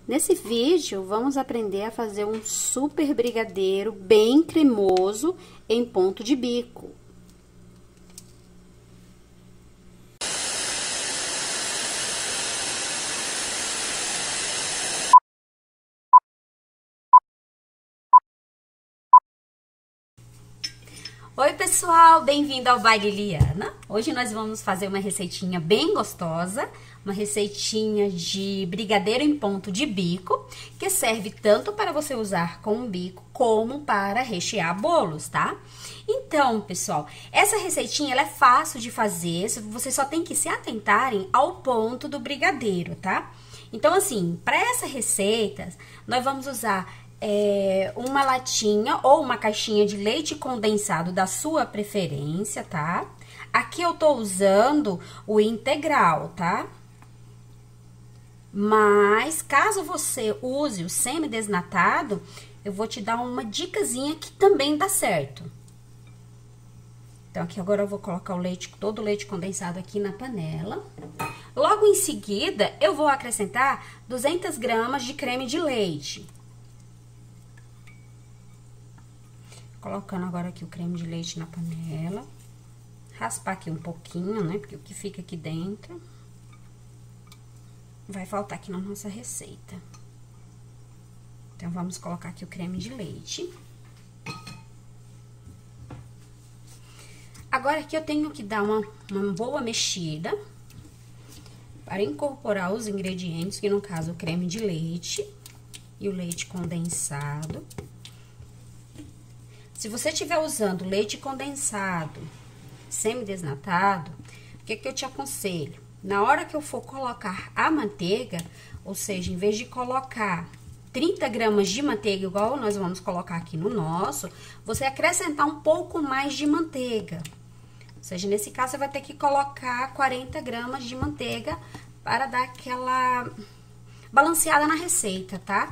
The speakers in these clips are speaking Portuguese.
Nesse vídeo, vamos aprender a fazer um super brigadeiro bem cremoso em ponto de bico. Oi, pessoal! Bem-vindo ao By Liliana. Hoje nós vamos fazer uma receitinha bem gostosa, uma receitinha de brigadeiro em ponto de bico, que serve tanto para você usar com o bico, como para rechear bolos, tá? Então, pessoal, essa receitinha ela é fácil de fazer, vocês só tem que se atentarem ao ponto do brigadeiro, tá? Então, assim, para essa receita, nós vamos usar uma latinha ou uma caixinha de leite condensado da sua preferência, tá? Aqui eu tô usando o integral, tá? Mas, caso você use o semi-desnatado, eu vou te dar uma dicasinha que também dá certo. Então, aqui agora eu vou colocar o leite, todo o leite condensado aqui na panela. Logo em seguida, eu vou acrescentar 200 gramas de creme de leite. Colocando agora aqui o creme de leite na panela. Raspar aqui um pouquinho, né? Porque o que fica aqui dentro vai faltar aqui na nossa receita. Então, vamos colocar aqui o creme de leite. Agora, aqui eu tenho que dar uma boa mexida para incorporar os ingredientes, que no caso, o creme de leite e o leite condensado. Se você estiver usando leite condensado, semi-desnatado, o que eu te aconselho? Na hora que eu for colocar a manteiga, ou seja, em vez de colocar 30 gramas de manteiga, igual nós vamos colocar aqui no nosso, você acrescentar um pouco mais de manteiga. Ou seja, nesse caso, você vai ter que colocar 40 gramas de manteiga para dar aquela balanceada na receita, tá?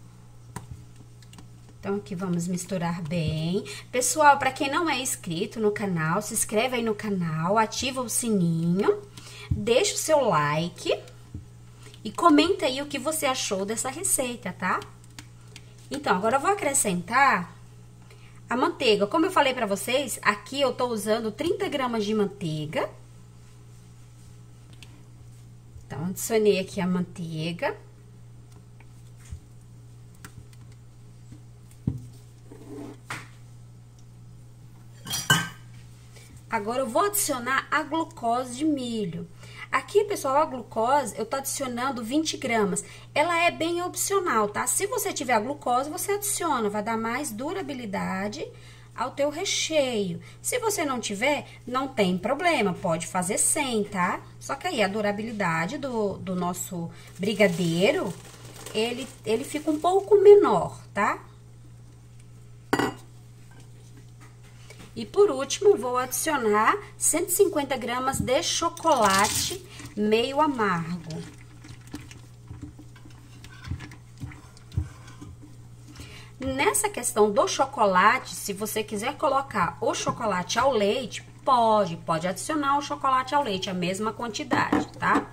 Então, aqui vamos misturar bem. Pessoal, para quem não é inscrito no canal, se inscreve aí no canal, ativa o sininho, deixa o seu like e comenta aí o que você achou dessa receita, tá? Então, agora eu vou acrescentar a manteiga. Como eu falei pra vocês, aqui eu tô usando 30 gramas de manteiga. Então, adicionei aqui a manteiga. Agora, eu vou adicionar a glucose de milho. Aqui, pessoal, a glucose, eu tô adicionando 20 gramas. Ela é bem opcional, tá? Se você tiver a glucose, você adiciona, vai dar mais durabilidade ao teu recheio. Se você não tiver, não tem problema, pode fazer sem, tá? Só que aí, a durabilidade do nosso brigadeiro, ele fica um pouco menor, tá? E por último, vou adicionar 150 gramas de chocolate meio amargo. Nessa questão do chocolate, se você quiser colocar o chocolate ao leite, pode adicionar o chocolate ao leite, a mesma quantidade, tá?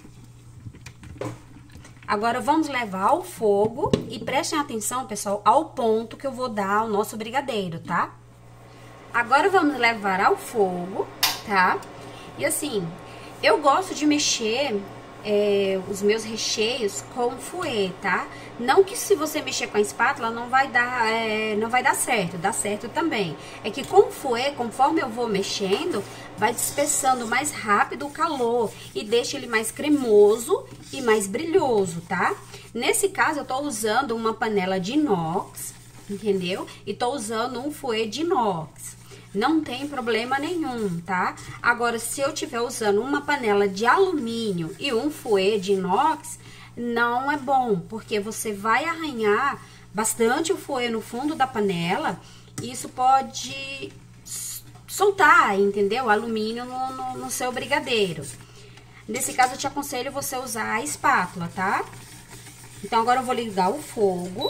Agora, vamos levar ao fogo e prestem atenção, pessoal, ao ponto que eu vou dar ao nosso brigadeiro, tá? Agora, vamos levar ao fogo, tá? E assim, eu gosto de mexer os meus recheios com fouet, tá? Não que se você mexer com a espátula não vai dar certo, dá certo também. É que com o fouet, conforme eu vou mexendo, vai dispersando mais rápido o calor e deixa ele mais cremoso e mais brilhoso, tá? Nesse caso, eu tô usando uma panela de inox, entendeu? E tô usando um fouet de inox. Não tem problema nenhum, tá? Agora, se eu estiver usando uma panela de alumínio e um fouet de inox, não é bom, porque você vai arranhar bastante o fouet no fundo da panela e isso pode soltar, entendeu? Alumínio no seu brigadeiro. Nesse caso, eu te aconselho você usar a espátula, tá? Então, agora eu vou ligar o fogo.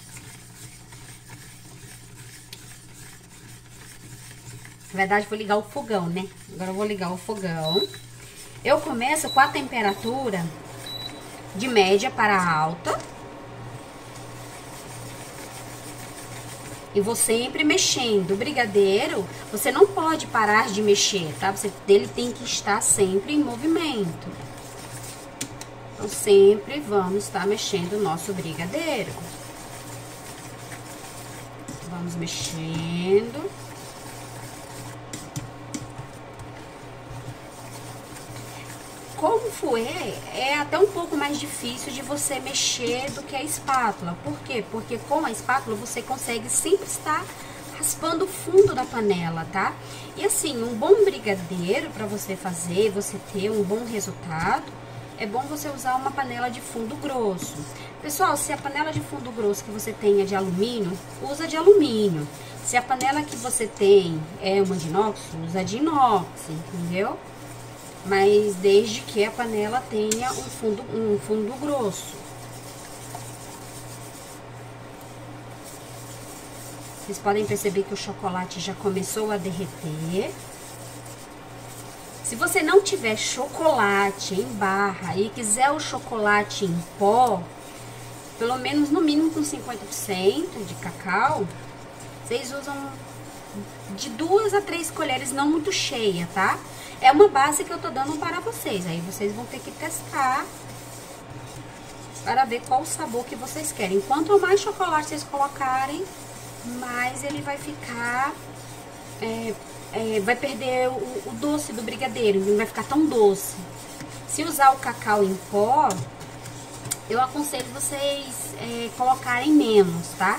Na verdade, vou ligar o fogão, né? Agora eu vou ligar o fogão. Eu começo com a temperatura de média para alta. E vou sempre mexendo. O brigadeiro, você não pode parar de mexer, tá? Ele tem que estar sempre em movimento. Então, sempre vamos estar mexendo o nosso brigadeiro. Vamos mexendo. Como fouet é até um pouco mais difícil de você mexer do que a espátula. Por quê? Porque com a espátula você consegue sempre estar raspando o fundo da panela, tá? E assim, um bom brigadeiro para você fazer, você ter um bom resultado, é bom você usar uma panela de fundo grosso. Pessoal, se a panela de fundo grosso que você tem é de alumínio, usa de alumínio. Se a panela que você tem é uma de inox, usa de inox, entendeu? Mas desde que a panela tenha um fundo grosso. Vocês podem perceber que o chocolate já começou a derreter. Se você não tiver chocolate em barra e quiser o chocolate em pó, pelo menos no mínimo com 50% de cacau, vocês usam de 2 a 3 colheres, não muito cheia, tá? É uma base que eu tô dando para vocês, aí vocês vão ter que testar para ver qual o sabor que vocês querem. Quanto mais chocolate vocês colocarem, mais ele vai ficar, vai perder o doce do brigadeiro, não vai ficar tão doce. Se usar o cacau em pó, eu aconselho vocês colocarem menos, tá?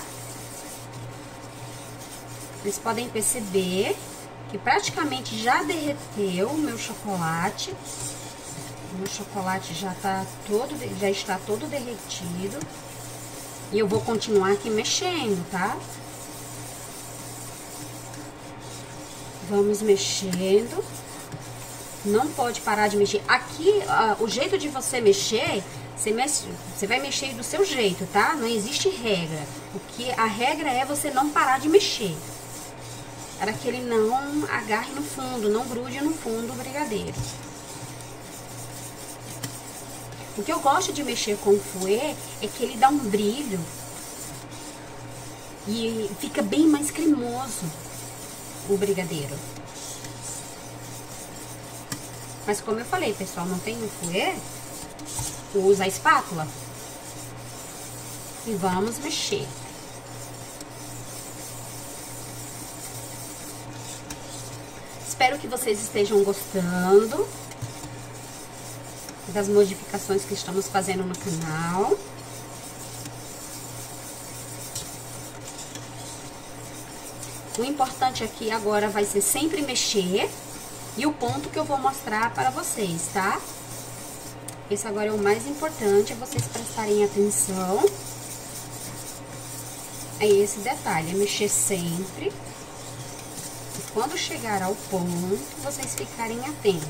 Vocês podem perceber que praticamente já derreteu o meu chocolate. O meu chocolate já está todo derretido. E eu vou continuar aqui mexendo, tá? Vamos mexendo. Não pode parar de mexer. Aqui, o jeito de você mexer, você vai mexer do seu jeito, tá? Não existe regra. A regra é você não parar de mexer, para que ele não agarre no fundo, não grude no fundo do brigadeiro. O que eu gosto de mexer com o fouet é que ele dá um brilho e fica bem mais cremoso o brigadeiro. Mas como eu falei, pessoal, não tem o fouet, usa a espátula e vamos mexer. Espero que vocês estejam gostando das modificações que estamos fazendo no canal. O importante aqui agora vai ser sempre mexer e o ponto que eu vou mostrar para vocês, tá? Esse agora é o mais importante, é vocês prestarem atenção. É esse detalhe, é mexer sempre. E quando chegar ao ponto, vocês ficarem atentos.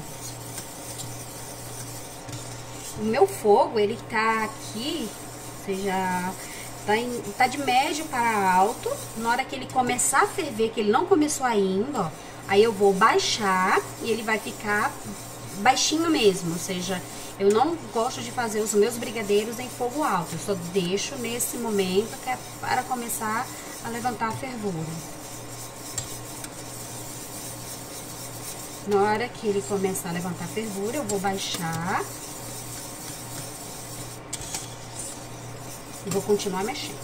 O meu fogo, ele tá aqui, ou seja, tá de médio para alto. Na hora que ele começar a ferver, que ele não começou ainda, ó, aí eu vou baixar e ele vai ficar baixinho mesmo. Ou seja, eu não gosto de fazer os meus brigadeiros em fogo alto. Eu só deixo nesse momento que é para começar a levantar a fervura. Na hora que ele começar a levantar a fervura, eu vou baixar e vou continuar mexendo.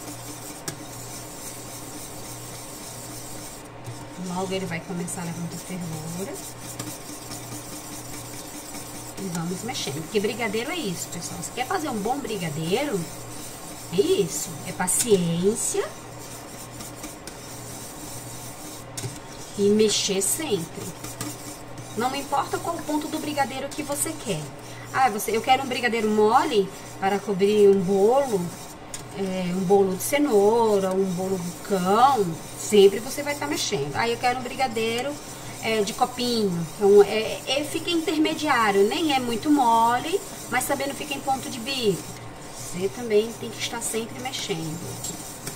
Logo ele vai começar a levantar a fervura. E vamos mexendo. Porque brigadeiro é isso, pessoal. Se quer fazer um bom brigadeiro, é isso. É paciência. E mexer sempre. Não importa qual ponto do brigadeiro que você quer. Eu quero um brigadeiro mole para cobrir um bolo de cenoura, um bolo vulcão. Sempre você vai estar mexendo. Eu quero um brigadeiro de copinho. Então, fica intermediário. Nem é muito mole, mas também não fica em ponto de bico. Você também tem que estar sempre mexendo.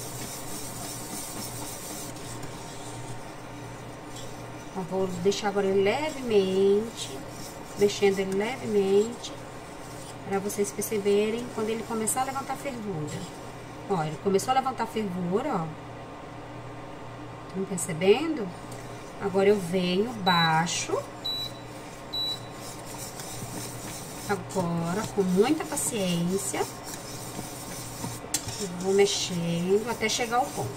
Eu vou deixar agora ele levemente, mexendo ele levemente, para vocês perceberem quando ele começar a levantar fervura. Ó, ele começou a levantar fervura, ó. Estão percebendo? Agora eu venho, baixo. Agora, com muita paciência, eu vou mexendo até chegar ao ponto.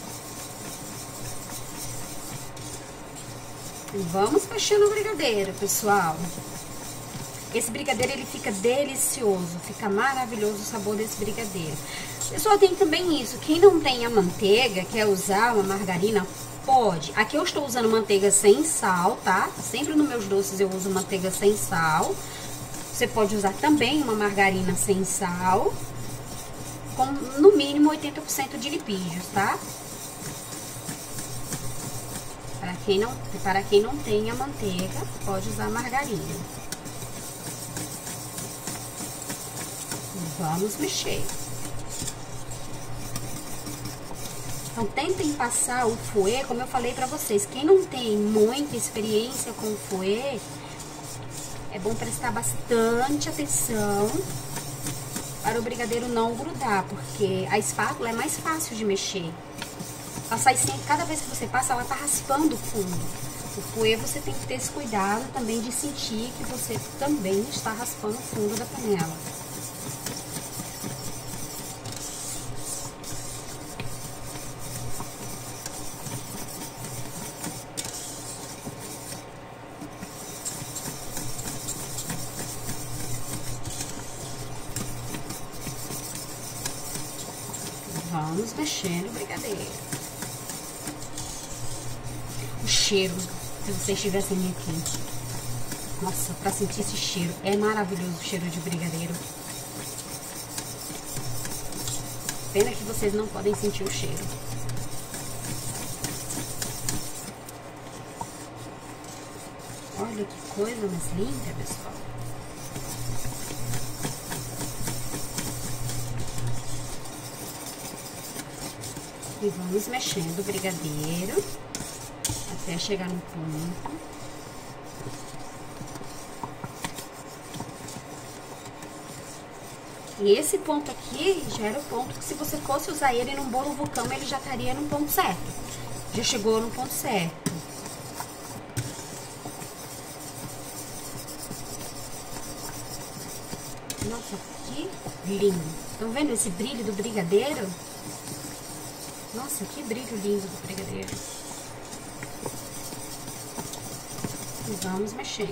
E vamos mexendo o brigadeiro, pessoal. Esse brigadeiro, ele fica delicioso, fica maravilhoso o sabor desse brigadeiro. Pessoal, tem também isso, quem não tem a manteiga, quer usar uma margarina, pode. Aqui eu estou usando manteiga sem sal, tá? Sempre nos meus doces eu uso manteiga sem sal. Você pode usar também uma margarina sem sal, com no mínimo 80% de lipídios, tá? Para quem não tem a manteiga, pode usar margarina. Vamos mexer. Então, tentem passar o fouet, como eu falei pra vocês. Quem não tem muita experiência com o fouet, é bom prestar bastante atenção para o brigadeiro não grudar, porque a espátula é mais fácil de mexer. Ela sai sempre, cada vez que você passa, ela tá raspando o fundo. O fouet, você tem que ter esse cuidado também de sentir que você também está raspando o fundo da panela. Vamos mexendo o brigadeiro. O cheiro, se vocês estivessem aqui. Nossa, pra sentir esse cheiro, é maravilhoso o cheiro de brigadeiro. Pena que vocês não podem sentir o cheiro. Olha que coisa mais linda, pessoal. E vamos mexendo o brigadeiro até chegar no ponto. E esse ponto aqui já era o ponto que, se você fosse usar ele num bolo vulcão, ele já estaria no ponto certo. Já chegou no ponto certo. Nossa, que lindo. Estão vendo esse brilho do brigadeiro? Nossa, que brilho lindo do brigadeiro. E vamos mexer.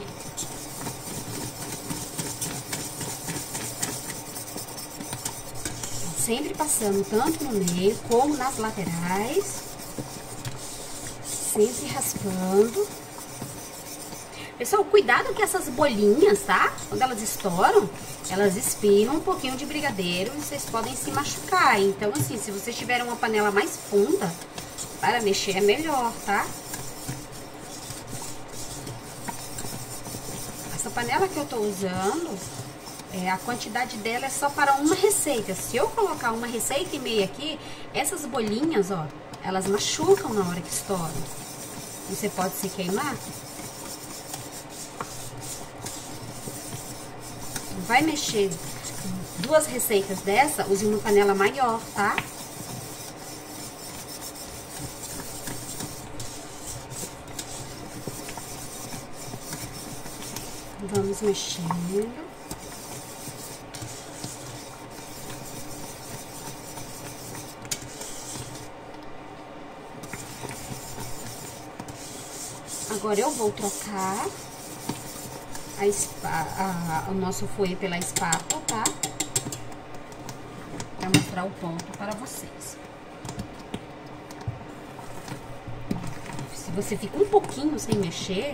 Sempre passando tanto no meio como nas laterais. Sempre raspando. Pessoal, cuidado com essas bolinhas, tá? Quando elas estouram, elas espirram um pouquinho de brigadeiro e vocês podem se machucar. Então, assim, se vocês tiverem uma panela mais funda, para mexer é melhor, tá? Essa panela que eu tô usando, a quantidade dela é só para uma receita. Se eu colocar uma receita e meia aqui, essas bolinhas, ó, elas machucam na hora que estouram. Você pode se queimar. Vai mexer 2 receitas dessa, use uma panela maior, tá? Vamos mexendo. Agora eu vou trocar o nosso fouet pela espátula, tá? Pra mostrar o ponto para vocês. Se você fica um pouquinho sem mexer,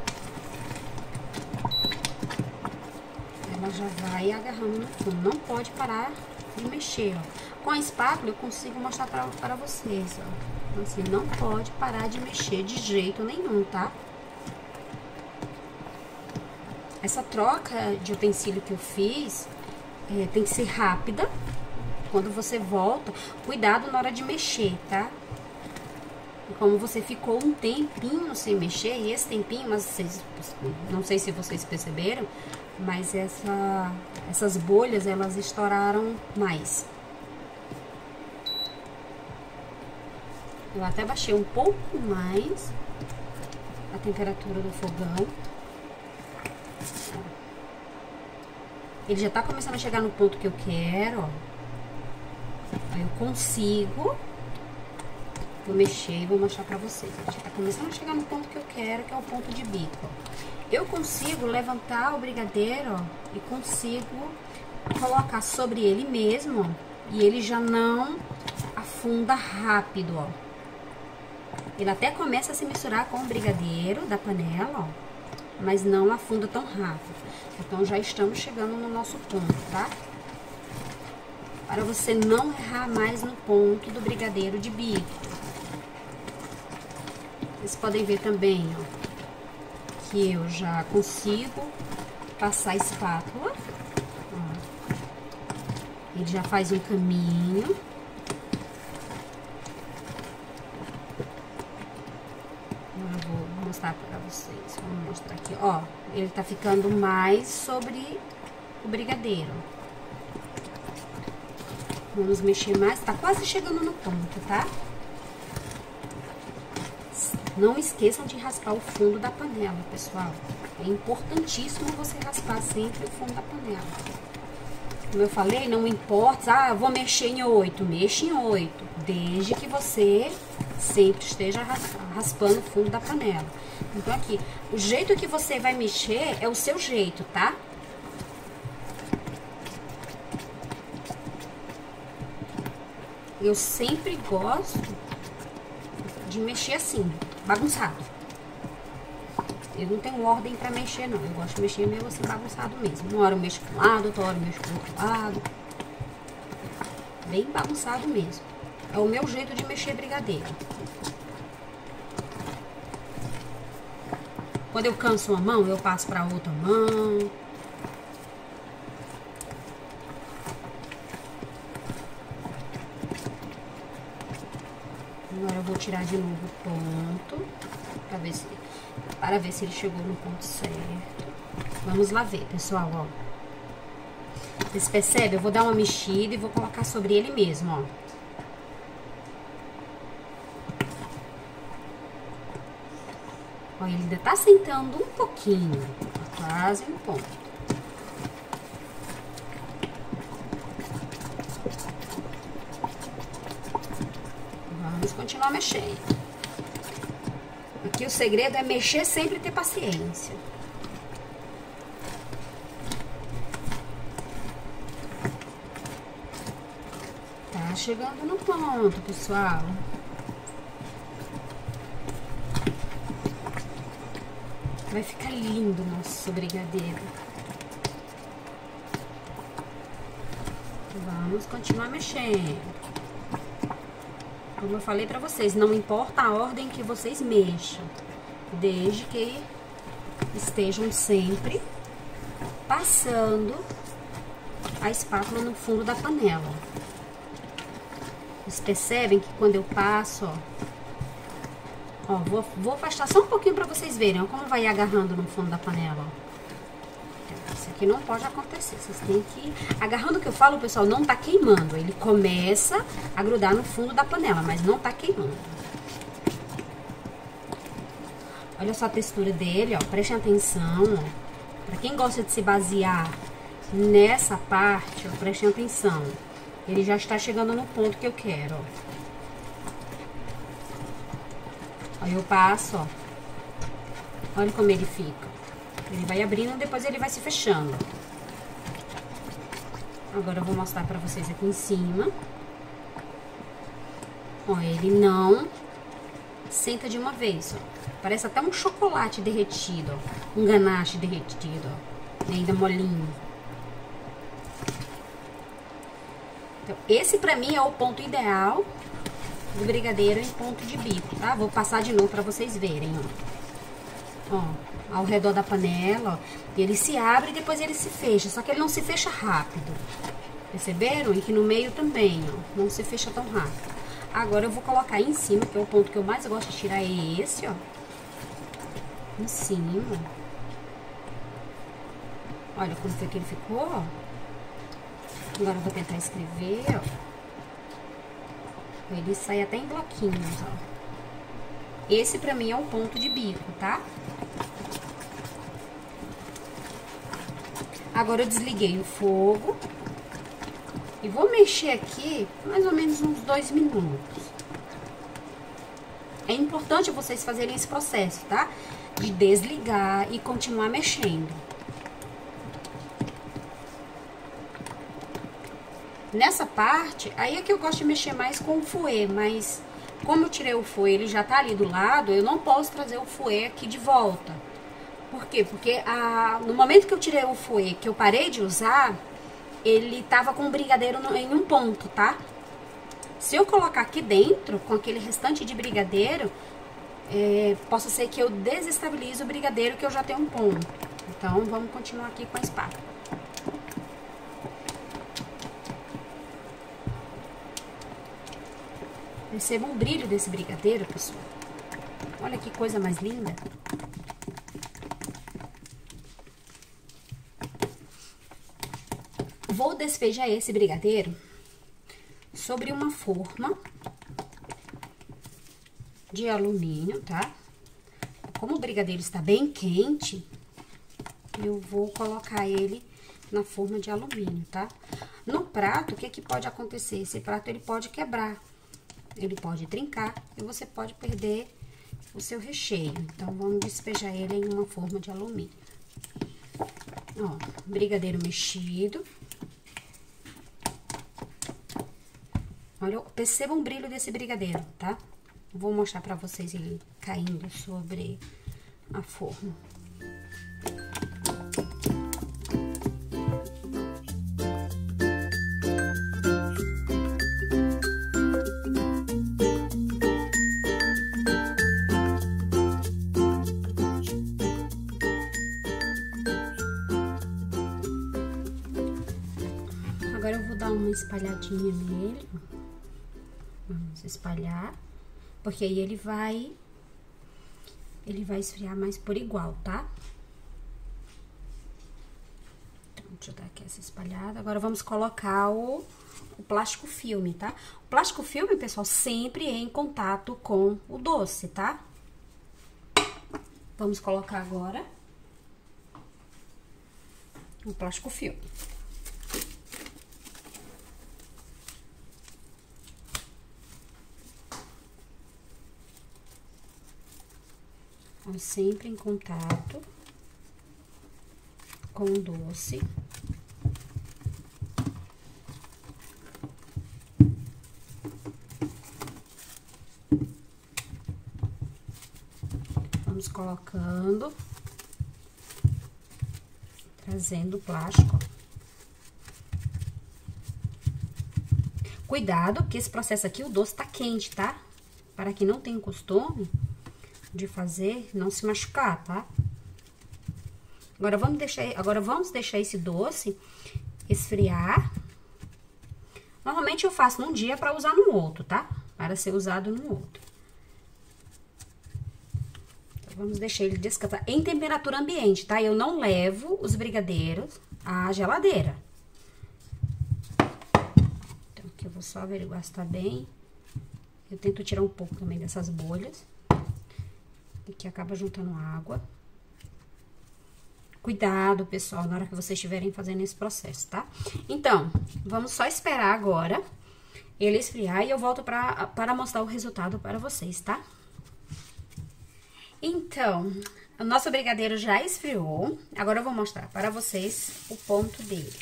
ela já vai agarrando no fundo. Não pode parar de mexer, ó. Com a espátula eu consigo mostrar para vocês, ó. Assim, não pode parar de mexer de jeito nenhum, tá? Essa troca de utensílio que eu fiz tem que ser rápida. Quando você volta, cuidado na hora de mexer, tá? E como você ficou um tempinho sem mexer, e esse tempinho, mas vocês, não sei se vocês perceberam, mas essas bolhas, elas estouraram mais. Eu até baixei um pouco mais a temperatura do fogão. Ele já tá começando a chegar no ponto que eu quero, ó. Aí eu consigo. Vou mexer e vou mostrar pra vocês. Já tá começando a chegar no ponto que eu quero, que é o ponto de bico, ó. Eu consigo levantar o brigadeiro, ó, e consigo colocar sobre ele mesmo, ó, e ele já não afunda rápido, ó. Ele até começa a se misturar com o brigadeiro da panela, ó, mas não afunda tão rápido. Então, já estamos chegando no nosso ponto, tá? Para você não errar mais no ponto do brigadeiro de bico. Vocês podem ver também, ó, que eu já consigo passar a espátula. Ó. Ele já faz um caminho. Eu vou mostrar para vocês. Vou mostrar aqui, ó. Ele tá ficando mais sobre o brigadeiro. Vamos mexer mais. Tá quase chegando no ponto, tá? Não esqueçam de raspar o fundo da panela, pessoal. É importantíssimo você raspar sempre o fundo da panela. Como eu falei, não importa, ah, eu vou mexer em 8, mexa em 8. Desde que você sempre esteja raspando o fundo da panela. Então aqui, o jeito que você vai mexer é o seu jeito, tá? Eu sempre gosto de mexer assim, bagunçado. Eu não tenho ordem pra mexer, não. Eu gosto de mexer meio assim, bagunçado mesmo. Uma hora eu mexo com um lado, outra hora eu mexo com outro lado. Bem bagunçado mesmo. É o meu jeito de mexer brigadeiro. Quando eu canso uma mão, eu passo pra outra mão. Agora eu vou tirar de novo o ponto, para ver se ele chegou no ponto certo. Vamos lá ver, pessoal, ó. Vocês percebem? Eu vou dar uma mexida e vou colocar sobre ele mesmo, ó. Ó, ele ainda tá sentando um pouquinho, quase um ponto. Vamos continuar mexendo. Aqui o segredo é mexer sempre e ter paciência. Tá chegando no ponto, pessoal. Vai ficar lindo o nosso brigadeiro. Vamos continuar mexendo. Como eu falei pra vocês, não importa a ordem que vocês mexam, desde que estejam sempre passando a espátula no fundo da panela. Vocês percebem que quando eu passo, ó, vou afastar só um pouquinho pra vocês verem, ó, como vai agarrando no fundo da panela, ó. Isso aqui não pode acontecer, vocês têm que ir agarrando. O que eu falo, pessoal, não tá queimando. Ele começa a grudar no fundo da panela, mas não tá queimando. Olha só a textura dele, ó, prestem atenção, ó. Pra quem gosta de se basear nessa parte, ó, prestem atenção. Ele já está chegando no ponto que eu quero, ó. Aí eu passo, ó. Olha como ele fica. Ele vai abrindo, depois ele vai se fechando. Agora eu vou mostrar pra vocês aqui em cima. Ó, ele não senta de uma vez, ó. Parece até um chocolate derretido, ó. Um ganache derretido, ó. Ainda molinho. Então, esse pra mim é o ponto ideal do brigadeiro em ponto de bico, tá? Vou passar de novo pra vocês verem, ó. Ó, ao redor da panela, ó. Ele se abre e depois ele se fecha, só que ele não se fecha rápido. Perceberam? E que no meio também, ó. Não se fecha tão rápido. Agora eu vou colocar em cima, que é o ponto que eu mais gosto de tirar, é esse, ó. Em cima. Olha como foi que ele ficou, ó. Agora eu vou tentar escrever, ó. Ele sai até em bloquinhos, ó. Esse pra mim é o ponto de bico, tá? Agora eu desliguei o fogo. E vou mexer aqui mais ou menos uns 2 minutos. É importante vocês fazerem esse processo, tá? De desligar e continuar mexendo. Nessa parte, aí é que eu gosto de mexer mais com o fouet, mas como eu tirei o fouet, ele já tá ali do lado, eu não posso trazer o fouet aqui de volta. Por quê? Porque no momento que eu tirei o fouet, que eu parei de usar, ele tava com o brigadeiro em um ponto, tá? Se eu colocar aqui dentro, com aquele restante de brigadeiro, possa ser que eu desestabilize o brigadeiro, que eu já tenho um ponto. Então, vamos continuar aqui com a espátula. Perceba um brilho desse brigadeiro, pessoal. Olha que coisa mais linda. Vou despejar esse brigadeiro sobre uma forma de alumínio, tá? Como o brigadeiro está bem quente, eu vou colocar ele na forma de alumínio, tá? No prato, o que que pode acontecer? Esse prato, ele pode quebrar, ele pode trincar e você pode perder o seu recheio. Então, vamos despejar ele em uma forma de alumínio. Ó, brigadeiro mexido. Olha, perceba um brilho desse brigadeiro, tá? Vou mostrar pra vocês ele caindo sobre a forma. Agora eu vou dar uma espalhadinha nele. Vamos espalhar, porque aí ele vai esfriar mais por igual, tá? Então, deixa eu dar aqui essa espalhada. Agora, vamos colocar o plástico filme, tá? O plástico filme, pessoal, sempre é em contato com o doce, tá? Vamos colocar agora o plástico filme. Sempre em contato com o doce. Vamos colocando, trazendo o plástico. Cuidado, que esse processo aqui, o doce tá quente, tá? Para quem não tem costume de fazer, não se machucar, tá? Agora vamos deixar esse doce esfriar. Normalmente eu faço num dia para usar no outro, tá? Para ser usado no outro. Então, vamos deixar ele descansar em temperatura ambiente, tá? Eu não levo os brigadeiros à geladeira. Então, aqui eu vou só averiguar se tá bem. Eu tento tirar um pouco também dessas bolhas. Que acaba juntando água. Cuidado, pessoal, na hora que vocês estiverem fazendo esse processo, tá? Então, vamos só esperar agora ele esfriar e eu volto para mostrar o resultado para vocês, tá? Então, o nosso brigadeiro já esfriou. Agora eu vou mostrar para vocês o ponto dele.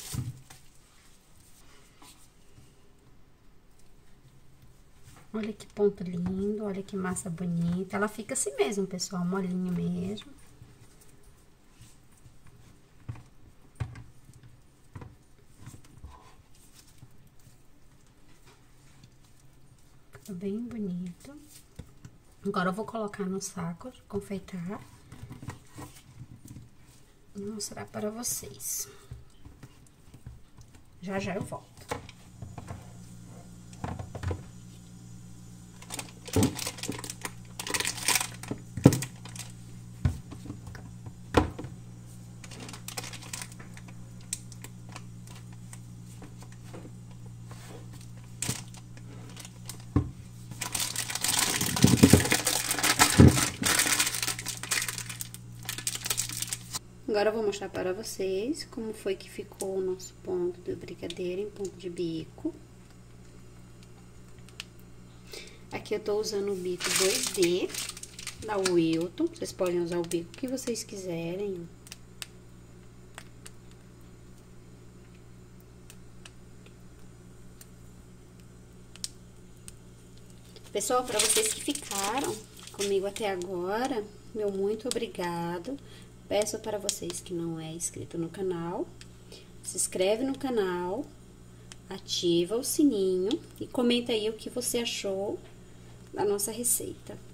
Olha que ponto lindo, olha que massa bonita. Ela fica assim mesmo, pessoal, molinha mesmo. Fica bem bonito. Agora eu vou colocar no saco de confeitar. E mostrar para vocês. Já já eu volto. Agora eu vou mostrar para vocês como foi que ficou o nosso ponto do brigadeiro em ponto de bico. Aqui eu tô usando o bico 2D da Wilton. Vocês podem usar o bico que vocês quiserem. Pessoal, para vocês que ficaram comigo até agora, meu muito obrigado. Peço para vocês que não é inscrito no canal, se inscreve no canal, ativa o sininho e comenta aí o que você achou da nossa receita.